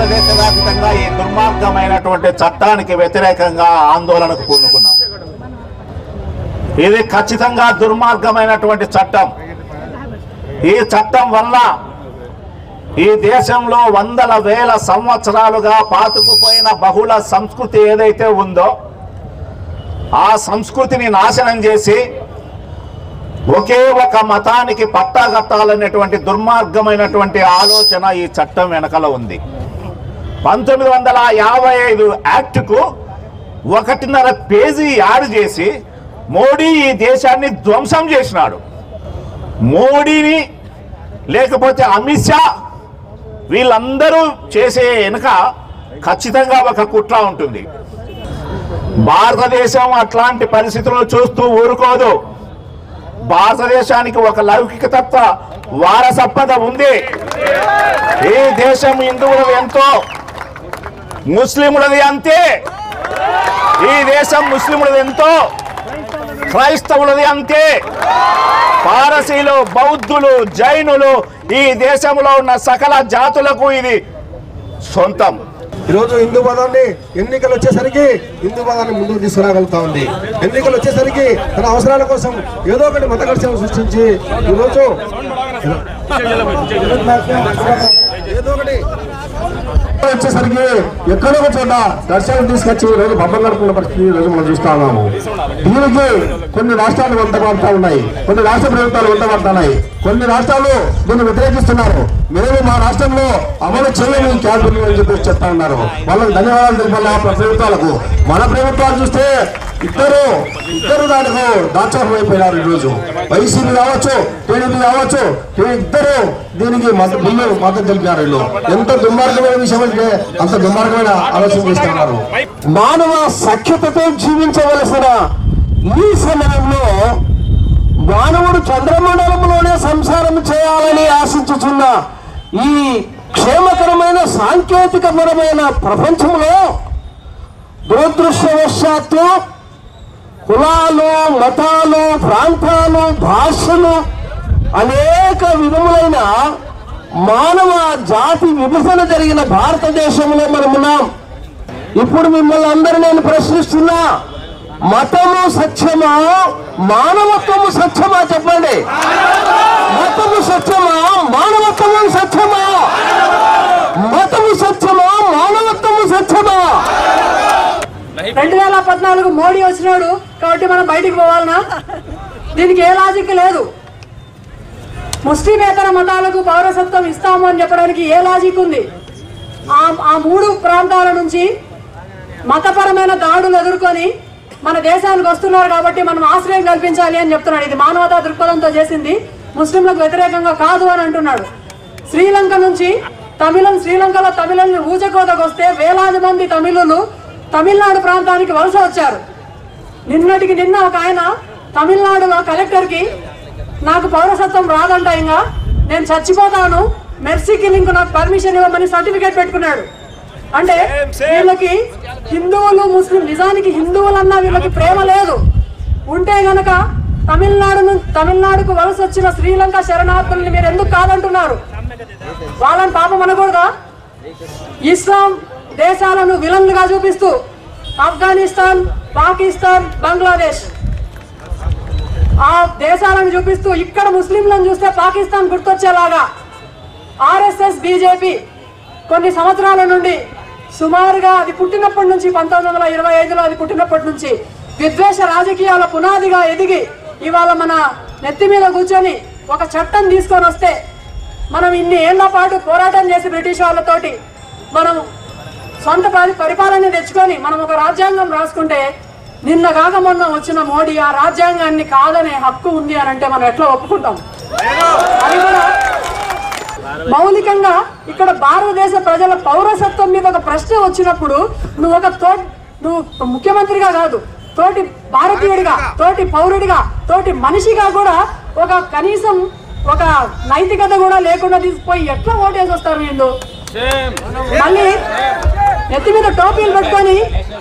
దేశవ్యాప్తంగా ఈ దుర్మార్గమైనటువంటి చట్టానికి వ్యతిరేకంగా ఆందోళనకు పూనుకున్నాం. ఇది ఖచ్చితంగా దుర్మార్గమైనటువంటి చట్టం. ఈ చట్టం వల్ల ఈ దేశంలో వందల వేల సంవత్సరాలుగా పాతుకుపోయిన బహుళ సంస్కృతి ఏదైతే ఉందో ఆ సంస్కృతిని నాశనం చేసి ఒకే ఒక మతానికి పట్టాగట్టాలనేటువంటి దుర్మార్గమైనటువంటి ఆలోచన ఈ చట్టం వెనకల ఉంది. 1955 యాక్ట్కు 1.5 పేజీ యాడ్ చేసి మోడీ ఈ దేశాన్ని ధ్వంసం చేసినాడు. మోడీని లేకపోతే అమిత్ షా వీళ్ళందరూ చేసే వెనుక ఖచ్చితంగా ఒక కుట్ర ఉంటుంది. భారతదేశం అట్లాంటి పరిస్థితులను చూస్తూ ఊరుకోదు. భారతదేశానికి ఒక లౌకికతత్వ వారసత్వత ఉంది. ఈ దేశం హిందువులది ఎంతో ముస్లింలది అంతే. ఈ దేశం ముస్లింలది ఎంతో క్రైస్తవులది అంతే. పారసీలు, బౌద్ధులు, జైనులు ఈ దేశంలో ఉన్న సకల జాతులకు ఇది సొంతం. ఈరోజు హిందూ మతాన్ని ఎన్నికలు వచ్చేసరికి హిందూ మతాన్ని ముందుకు తీసుకురాగలుగుతా ఉంది. ఎన్నికలు వచ్చేసరికి తన అవసరాల కోసం ఏదో ఒకటి మత ఘర్షణ సృష్టించి ఈరోజు ఏదో ఒకటి వచ్చేసరికి ఎక్కడో ఒక చోట దర్శనం తీసుకొచ్చి ఈరోజు బొమ్మలు నడుపుకున్న పరిస్థితి ఈరోజు మనం చూస్తా ఉన్నాము. దీనికి కొన్ని రాష్ట్రాలు వంతపడతా ఉన్నాయి, కొన్ని రాష్ట్ర ప్రభుత్వాలు వంతపడుతున్నాయి, కొన్ని రాష్ట్రాలు దీన్ని వ్యతిరేకిస్తున్నారు. మేము మా రాష్ట్రంలో అమలు చేయని క్యాబినెట్ అని చెప్పి చెప్తా ఉన్నారు. వాళ్ళకి ధన్యవాదాలు తెలిపాలి ప్రభుత్వాలకు. మన ప్రభుత్వాలు చూస్తే ఇద్దరు దానికి దాచారం అయిపోయినారు. ఈరోజు వైసీపీ కావచ్చు, టీడీపీ కావచ్చు, ఇద్దరు దీనికి మద్దతు తెలిపారు. వీళ్ళు ఎంత దుర్మార్గమైన విషయం అంటే అంత దుర్మార్గమైన ఆలోచన చేస్తున్నారు. మానవ సఖ్యతతో జీవించవలసిన ఈ సమయంలో మానవుడు చంద్రమండలంలోనే సంసారం చేయాలని ఆశించుచున్న ఈ క్షేమకరమైన సాంకేతికపరమైన ప్రపంచంలో దురదృష్టవశాత్తు కులాలు, మతాలు, ప్రాంతాలు, భాషలు అనేక విధములైన మానవ జాతి విభజన జరిగిన భారతదేశంలో మనమున్నాం. ఇప్పుడు మిమ్మల్ని అందరూ నేను ప్రశ్నిస్తున్నా, మతము సత్యమా, మానవత్వము సత్యమా? చెప్పండి. మతము సత్యమా, మానవత్వము సత్యమా? మతము సత్యమా, మానవత్వము సత్యమా? 2014 మోడీ వచ్చినాడు కాబట్టి మనం బయటికి పోవాలనా? దీనికి ఏ లాజిక్ లేదు. ముస్లిమేతర మతాలకు పౌరసత్వం ఇస్తాము అని చెప్పడానికి ఏ లాజిక్ ఉంది? ఆ 3 ప్రాంతాల నుంచి మతపరమైన దాడులు ఎదుర్కొని మన దేశానికి వస్తున్నారు కాబట్టి మనం ఆశ్రయం కల్పించాలి అని చెప్తున్నాడు. ఇది మానవతా దృక్పథంతో చేసింది, ముస్లింలకు వ్యతిరేకంగా కాదు అని అంటున్నాడు. శ్రీలంక నుంచి శ్రీలంకలో తమిళుల్ని ఊచకోతకు వస్తే వేలాది మంది తమిళులు తమిళనాడు ప్రాంతానికి వలస వచ్చారు. నిన్నటికి నిన్న ఒక ఆయన తమిళనాడులో కలెక్టర్కి నాకు పౌరసత్వం రాదంట, ఇంకా నేను చచ్చిపోతాను, మెర్సీ కిల్లింగ్ నాకు పర్మిషన్ ఇవ్వమని సర్టిఫికేట్ పెట్టుకున్నాడు. అంటే వీళ్ళకి హిందువులు ముస్లిం, నిజానికి హిందువులన్నా వీళ్ళకి ప్రేమ లేదు. ఉంటే గనక తమిళనాడుకు వలస వచ్చిన శ్రీలంక శరణార్థుల్ని మీరు ఎందుకు కాదంటున్నారు? వాళ్ళని పాపం అనకూడదా? ఇస్లాం దేశాలను విలన్లుగా చూపిస్తూ ఆఫ్ఘనిస్తాన్, పాకిస్తాన్, బంగ్లాదేశ్ ఆ దేశాలను చూపిస్తూ ఇక్కడ ముస్లింలను చూస్తే పాకిస్తాన్ గుర్తొచ్చేలాగా ఆర్ఎస్ఎస్, బీజేపీ కొన్ని సంవత్సరాల నుండి సుమారుగా అది పుట్టినప్పటి నుంచి 1925లో అది పుట్టినప్పటి నుంచి విద్వేష రాజకీయాల పునాదిగా ఎదిగి ఇవాళ మన నెత్తి మీద కూర్చొని ఒక చట్టం తీసుకొని వస్తే మనం ఇన్ని ఏళ్ల పాటు పోరాటం చేసి బ్రిటిష్ వాళ్ళతోటి మనం సొంత పరిపాలన తెచ్చుకొని మనం ఒక రాజ్యాంగం రాసుకుంటే నిన్న కాక మొన్న వచ్చిన మోడీ ఆ రాజ్యాంగాన్ని కాదనే హక్కు ఉంది అని అంటే మనం ఎట్లా ఒప్పుకుంటాం? అది కూడా మౌలికంగా ఇక్కడ భారతదేశ ప్రజల పౌరసత్వం మీద ఒక ప్రశ్న వచ్చినప్పుడు నువ్వు ముఖ్యమంత్రిగా కాదు, తోటి భారతీయుడిగా, తోటి పౌరుడిగా, తోటి మనిషిగా కూడా ఒక కనీసం ఒక నైతికత కూడా లేకుండా తీసుకుపోయి ఎట్లా ఓటేసి వస్తారు వీళ్ళు? మళ్ళీ నెత్తి మీద టోపీలు పెట్టుకొని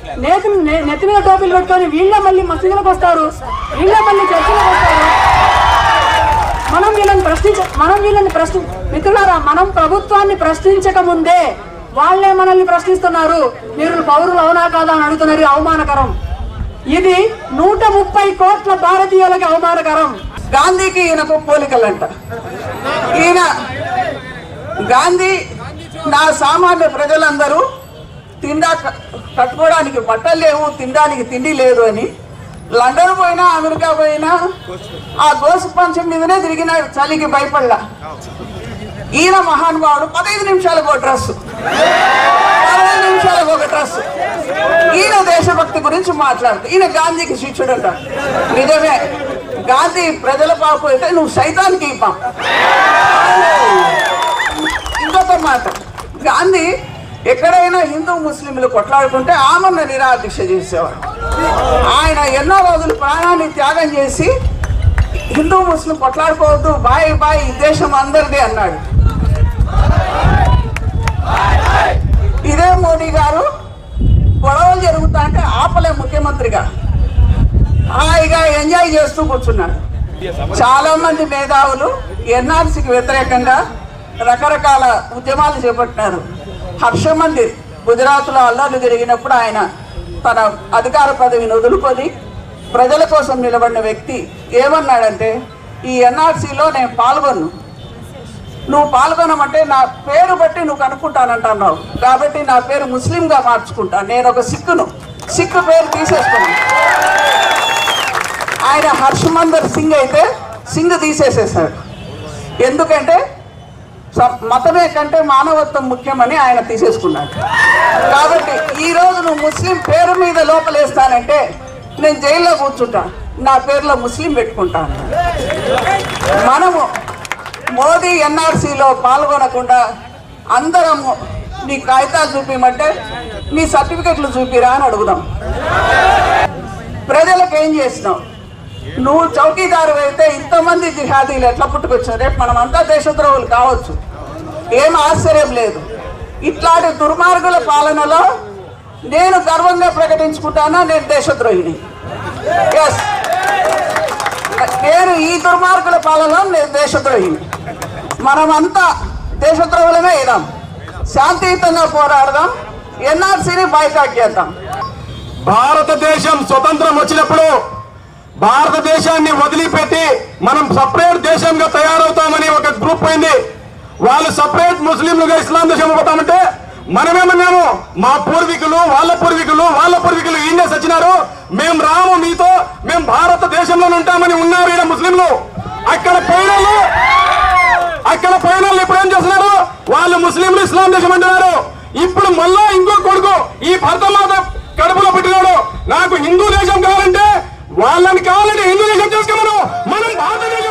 వీళ్ళే మళ్ళీ మసీదులకు వస్తారు, వీళ్ళే మళ్ళీ చర్చలకు వస్తారు. మనం వీళ్ళని మిత్రులారా, మనం ప్రభుత్వాన్ని ప్రశ్నించక ముందే వాళ్ళే మనల్ని ప్రశ్నిస్తున్నారు, మీరు పౌరులు అవునా కాదా అని అడుగుతున్నారు. అవమానకరం. ఇది 130 కోట్ల భారతీయులకి అవమానకరం. గాంధీకి ఈయనకు పోలికలంట. ఈయన గాంధీ నా సామాన్య ప్రజలందరూ కట్టుకోవడానికి బట్టలు లేవు, తినడానికి తిండి లేదు అని లండన్ పోయినా అమెరికా పోయినా ఆ గోసు పంచం మీదనే తిరిగినాడు, చలికి భయపడలా. ఈయన మహానుభావుడు 15 నిమిషాలకు ఒక డ్రెస్సు, 15 నిమిషాలకు ఒక డ్రెస్సు. ఈయన దేశభక్తి గురించి మాట్లాడుతూ ఈయన గాంధీకి శిష్యుడు అంటాడు. నిజమే, గాంధీ ప్రజల పాపు అయితే నువ్వు సైతానికి ఇవ్వం. ఇంకొక మాట, గాంధీ ఎక్కడైనా హిందూ ముస్లింలు కొట్లాడుకుంటే ఆమరణ నిరాదీక్ష చేసేవాడు. ఆయన ఎన్నో రోజులు ప్రాణాన్ని త్యాగం చేసి హిందూ ముస్లిం కొట్లాడుకోవద్దు, బాయ్ బాయ్, ఈ దేశం అందరిది అన్నాడు. ఇదే మోడీ గారు గొడవలు జరుగుతా అంటే ఆపలే, ముఖ్యమంత్రిగా హాయిగా ఎంజాయ్ చేస్తూ కూర్చున్నాడు. చాలా మంది మేధావులు ఎన్ఆర్సీకి వ్యతిరేకంగా రకరకాల ఉద్యమాలు చేపట్టినారు. హర్షమందిర్ గుజరాత్లో అల్లర్లు జరిగినప్పుడు ఆయన తన అధికార పదవిని వదులుకొని ప్రజల కోసం నిలబడిన వ్యక్తి ఏమన్నాడంటే, ఈ ఎన్ఆర్సీలో నేను పాల్గొన్ను, నువ్వు పాల్గొనమంటే నా పేరు బట్టి నువ్వు కనుక్కుంటానంటున్నావు, కాబట్టి నా పేరు ముస్లింగా మార్చుకుంటాను, నేను ఒక సిక్కు పేరు తీసేసుకున్నాను. ఆయన హర్షమందర్ సింగ్ అయితే సింగ్ తీసేసేసాడు. ఎందుకంటే మతమే కంటే మానవత్వం ముఖ్యమని ఆయన తీసేసుకున్నాడు. కాబట్టి ఈరోజు నువ్వు ముస్లిం పేరు మీద లోపలేస్తానంటే నేను జైల్లో కూర్చుంటా, నా పేరులో ముస్లిం పెట్టుకుంటాను. మనము మోదీ ఎన్ఆర్సీలో పాల్గొనకుండా అందరము నీ కాగితాలు చూపిమంటే నీ సర్టిఫికెట్లు చూపిరా అని అడుగుదాం. ప్రజలకు ఏం చేసినావు? నువ్వు చౌకీదారు అయితే ఇంతమంది జిహాదీలు ఎట్లా పుట్టుకొచ్చారు? రేపు మనం అంతా దేశద్రోహులు కావచ్చు, ఏం ఆశ్చర్యం లేదు. ఇట్లాంటి దుర్మార్గుల పాలనలో నేను గర్వంగా ప్రకటించుకుంటానా, నేను దేశద్రోహిని. ఎస్, నేను ఈ దుర్మార్గుల పాలనలో నేను దేశద్రోహిని. మనమంతా దేశద్రోహులమే ఇదాం, శాంతియుతంగా పోరాడదాం, ఎన్ఆర్సీని బాయ్కాట్ చేద్దాం. భారతదేశం స్వతంత్రం వచ్చినప్పుడు భారతదేశాన్ని వదిలిపెట్టి మనం సపరేట్ దేశంగా తయారవుతామని ఒక గ్రూప్ అయింది. వాళ్ళు సపరేట్ ముస్లింలుగా ఇస్లాం దేశం పోతామంటే మనమేమన్నాము, మా పూర్వీకులు వాళ్ళ పూర్వీకులు ఈయనే సచ్చినారు, మేము రాము మీతో, మేము భారతదేశంలో ఉంటామని ఉన్నారు ఈయన ముస్లింలు. అక్కడ పోయిన వాళ్ళు ఇప్పుడు ఏం చేస్తున్నారు? వాళ్ళు ముస్లింలు ఇస్లాం దేశం అంటున్నారు. ఇప్పుడు మళ్ళా ఇంకో కొడుకు ఈ భరతమాత కడుపులో పెట్టినాడు, నాకు హిందూ దేశం కావాలంటే వాళ్ళని కావాలంటే హిందూ దేశం చేసుకోమను, మనం భారతదేశం